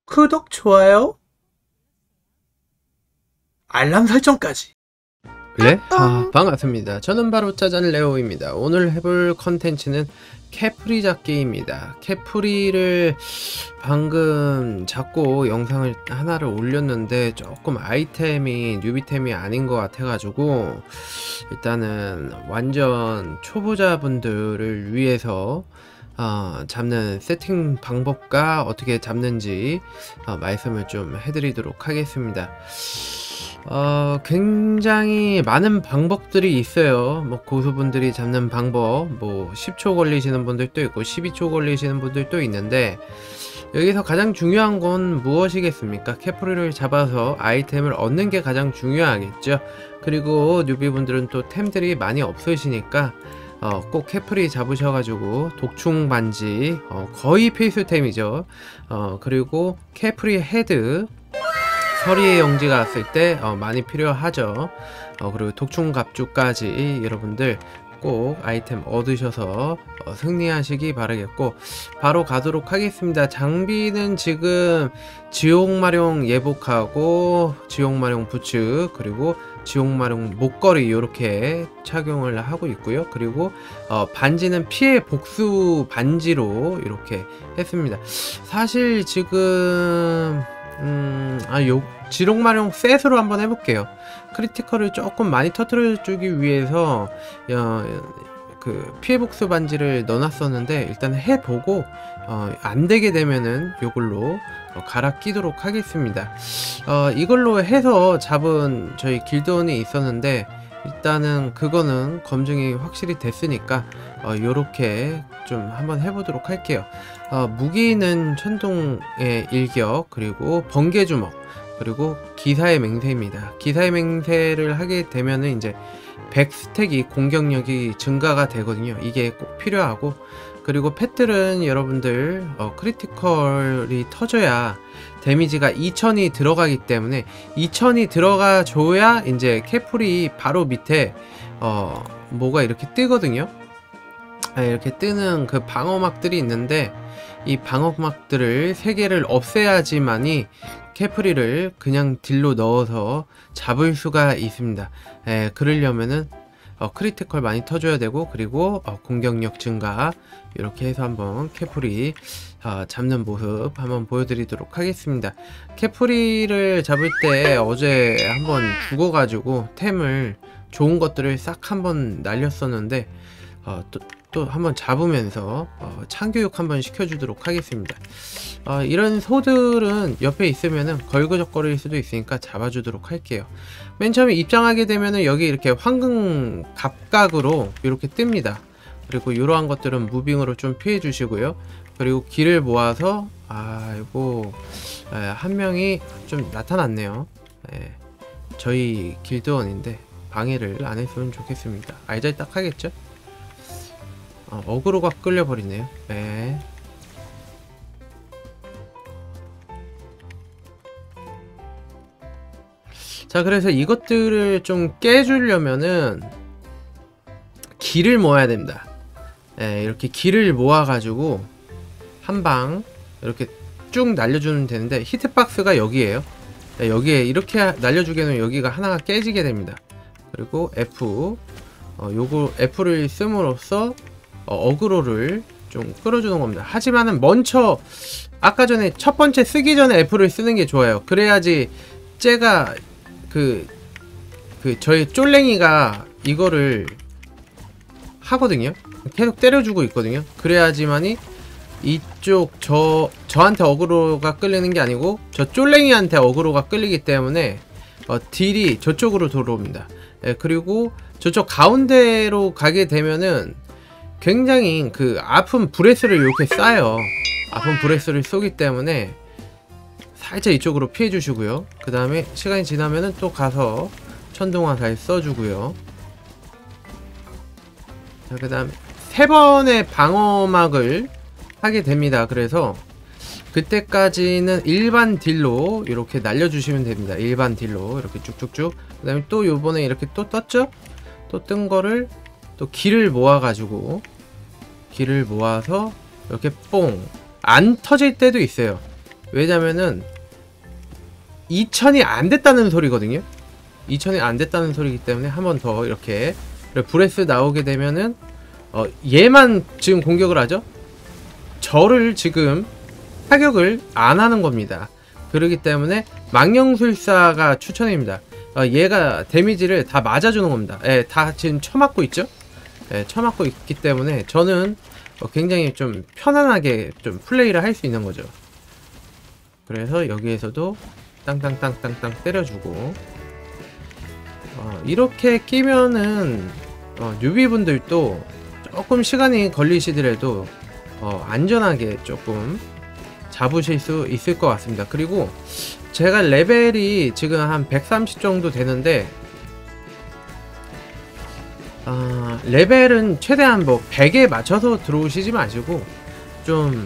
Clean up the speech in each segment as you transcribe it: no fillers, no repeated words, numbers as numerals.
구독, 좋아요, 알람 설정까지. 네? 반갑습니다. 저는 바로 짜잔 레오입니다. 오늘 해볼 컨텐츠는 캐프리 잡기입니다. 캐프리를 방금 잡고 영상을 하나를 올렸는데 조금 아이템이 뉴비템이 아닌 것 같아가지고 일단은 완전 초보자분들을 위해서 잡는 세팅 방법과 어떻게 잡는지 말씀을 좀 해드리도록 하겠습니다. 굉장히 많은 방법들이 있어요. 뭐 고수분들이 잡는 방법, 뭐 10초 걸리시는 분들도 있고 12초 걸리시는 분들도 있는데, 여기서 가장 중요한 건 무엇이겠습니까? 캐프리를 잡아서 아이템을 얻는 게 가장 중요하겠죠. 그리고 뉴비분들은 또 템들이 많이 없으시니까 꼭 캐프리 잡으셔가지고 독충 반지 거의 필수템이죠. 그리고 캐프리 헤드, 서리의 영지가 왔을 때 많이 필요하죠. 그리고 독충 갑주까지 여러분들 꼭 아이템 얻으셔서 승리하시기 바라겠고, 바로 가도록 하겠습니다. 장비는 지금 지옥마룡 예복하고 지옥마룡 부츠, 그리고 지옥마룡 목걸이 이렇게 착용을 하고 있고요. 그리고 반지는 피해 복수 반지로 이렇게 했습니다. 사실 지금 지옥마룡 셋으로 한번 해볼게요. 크리티컬을 조금 많이 터뜨려주기 위해서 그 피해복수 반지를 넣어놨었는데, 일단 해보고 안되게 되면은 요걸로 갈아 끼도록 하겠습니다. 이걸로 해서 잡은 저희 길드원이 있었는데, 일단은 그거는 검증이 확실히 됐으니까 요렇게 좀 한번 해보도록 할게요. 무기는 천둥의 일격, 그리고 번개주먹, 그리고 기사의 맹세입니다. 기사의 맹세를 하게 되면은 이제 100스택이 공격력이 증가가 되거든요. 이게 꼭 필요하고, 그리고 팻들은 여러분들 크리티컬이 터져야 데미지가 2000이 들어가기 때문에 2000이 들어가 줘야 이제 캐풀이 바로 밑에 뭐가 이렇게 뜨거든요. 이렇게 뜨는 그 방어막들이 있는데, 이 방어막들을 3개를 없애야지만이 캐프리를 그냥 딜로 넣어서 잡을 수가 있습니다. 그러려면은 크리티컬 많이 터줘야 되고, 그리고 공격력 증가, 이렇게 해서 한번 캐프리 잡는 모습 한번 보여드리도록 하겠습니다. 캐프리를 잡을 때 어제 한번 죽어가지고 템을 좋은 것들을 싹 한번 날렸었는데, 또 한번 잡으면서 참교육 한번 시켜주도록 하겠습니다. 이런 소들은 옆에 있으면은 걸그적거릴 수도 있으니까 잡아주도록 할게요. 맨 처음에 입장하게 되면은 여기 이렇게 황금 갑각으로 이렇게 뜹니다. 그리고 이러한 것들은 무빙으로 좀 피해 주시고요. 그리고 길을 모아서 아이고, 한 명이 좀 나타났네요. 저희 길드원인데 방해를 안 했으면 좋겠습니다. 알잘딱 하겠죠? 어그로가 끌려버리네요. 자, 그래서 이것들을 좀 깨주려면은 길을 모아야 됩니다. 이렇게 길을 모아가지고 한방 이렇게 쭉 날려주면 되는데, 히트박스가 여기에요. 여기에 이렇게 날려주게 되면 여기가 하나가 깨지게 됩니다. 그리고 F, 요거 F를 씀으로써 어그로를 좀 끌어주는 겁니다. 하지만은 먼저 아까 전에 첫 번째 쓰기 전에 F를 쓰는 게 좋아요. 그래야지 쟤가 저희 쫄랭이가 이거를 하거든요. 계속 때려주고 있거든요. 그래야지만이 이쪽 저한테 어그로가 끌리는 게 아니고 저 쫄랭이한테 어그로가 끌리기 때문에 딜이 저쪽으로 들어옵니다. 그리고 저쪽 가운데로 가게 되면은 굉장히 그 아픈 브레스를 이렇게 쏴요. 아픈 브레스를 쏘기 때문에 살짝 이쪽으로 피해 주시고요. 그 다음에 시간이 지나면은 또 가서 천둥화살 써주고요. 자, 그 다음에 3번의 방어막을 하게 됩니다. 그래서 그때까지는 일반 딜로 이렇게 날려주시면 됩니다. 일반 딜로 이렇게 쭉쭉쭉. 그 다음에 또 요번에 이렇게 또 떴죠? 또 뜬 거를 또 길을 모아가지고, 길을 모아서 이렇게 뽕! 안 터질 때도 있어요. 왜냐면은 2000이 안 됐다는 소리거든요. 2000이 안 됐다는 소리이기 때문에 한 번 더 이렇게 브레스 나오게 되면은 얘만 지금 공격을 하죠. 저를 지금 타격을 안 하는 겁니다. 그렇기 때문에 망령술사가 추천입니다. 얘가 데미지를 다 맞아주는 겁니다. 예, 다 지금 쳐맞고 있죠. 예, 쳐맞고 있기 때문에 저는 굉장히 좀 편안하게 좀 플레이를 할 수 있는 거죠. 그래서 여기에서도 땅땅땅땅땅 때려주고 이렇게 끼면은 뉴비분들도 조금 시간이 걸리시더라도 안전하게 조금 잡으실 수 있을 것 같습니다. 그리고 제가 레벨이 지금 한 130 정도 되는데 레벨은 최대한 뭐 100에 맞춰서 들어오시지 마시고 좀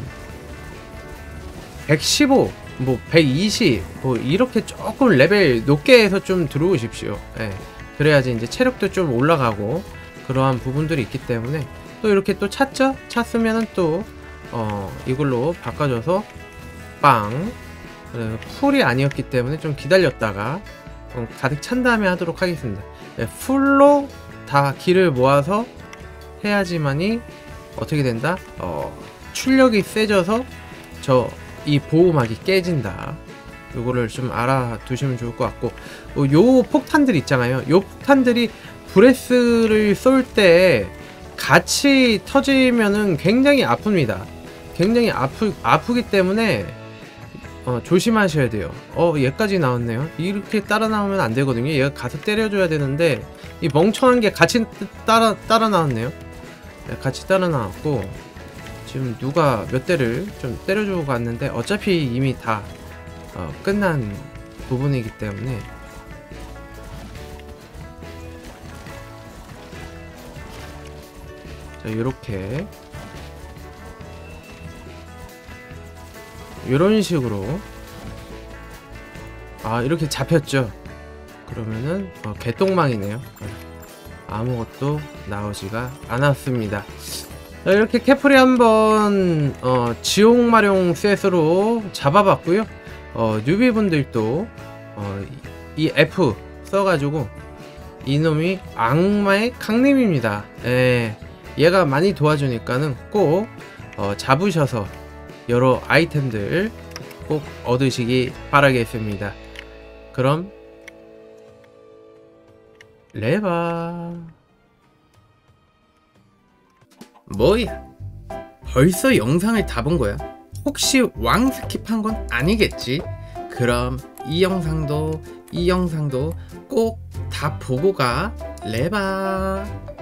115, 뭐 120, 뭐 이렇게 조금 레벨 높게 해서 좀 들어오십시오. 예. 그래야지 이제 체력도 좀 올라가고 그러한 부분들이 있기 때문에 또 이렇게 또 찼죠? 찼으면은 또 이걸로 바꿔줘서 빵. 풀이 아니었기 때문에 좀 기다렸다가 가득 찬 다음에 하도록 하겠습니다. 네, 풀로 다 기를 모아서 해야지만이 어떻게 된다? 출력이 세져서 이 보호막이 깨진다. 요거를 좀 알아두시면 좋을 것 같고, 요 폭탄들 있잖아요. 요 폭탄들이 브레스를 쏠 때 같이 터지면은 굉장히 아픕니다. 굉장히 아프기 때문에 조심하셔야 돼요. 얘까지 나왔네요. 이렇게 따라 나오면 안 되거든요. 얘가 가서 때려줘야 되는데 이 멍청한 게 같이 따라 나왔네요. 네, 같이 따라 나왔고 지금 누가 몇 대를 좀 때려주고 갔는데 어차피 이미 다 끝난 부분이기 때문에 자, 요렇게 요런 식으로 이렇게 잡혔죠. 그러면은 개똥망이네요. 아무것도 나오지가 않았습니다. 자, 이렇게 캐프리 한번 지옥마룡 셋으로 잡아봤고요. 뉴비분들도 이 F 써가지고 이놈이 악마의 강림입니다. 얘가 많이 도와주니까는 꼭 잡으셔서 여러 아이템들 꼭 얻으시기 바라겠습니다. 그럼 레바. 뭐야, 벌써 영상을 다 본 거야? 혹시 왕 스킵한 건 아니겠지? 그럼 이 영상도 꼭 다 보고 가. 레바.